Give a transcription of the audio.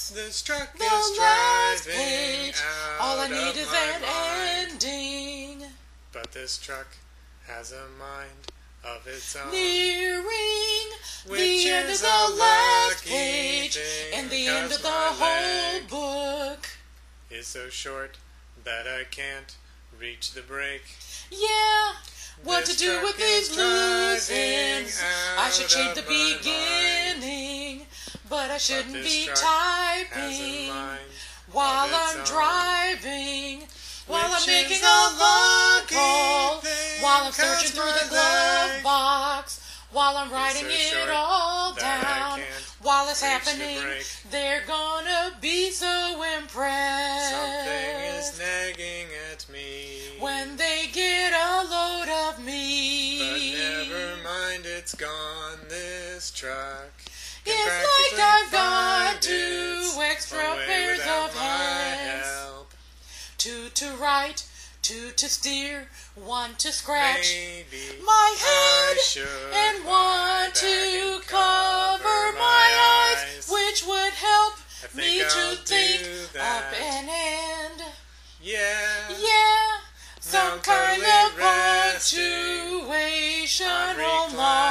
This truck the is last driving page. out All I need of is my an mind. ending. But this truck has a mind of its own, Nearing which the end of is the a last lucky page, thing, and the end 'cause of the my whole leg book. is so short that I can't reach the brake. Yeah, what This to do truck with is these driving loose ends? I should out change the of my beginning, but I shouldn't this be truck typing has a mind while of its I'm own, driving, while which I'm making is a a phone lucky call, thing, while I'm 'cause searching through my the glove leg box, while I'm writing so it short all that I down. can't While it's reach the happening, brake. they're gonna be so impressed Something is nagging at me, when they get a load of but me. never mind, it's gone. This truck can It's practically like I've got find 2 its extra way pairs without of my hands. help. 2 to write, 2 to steer, 1 to scratch Maybe my I head, should and lie 1 back to and cover my eyes, which would help I think me I'll to do think that. up and end. Yeah, Yeah, some Now kind totally of resting punctuation, on oh my.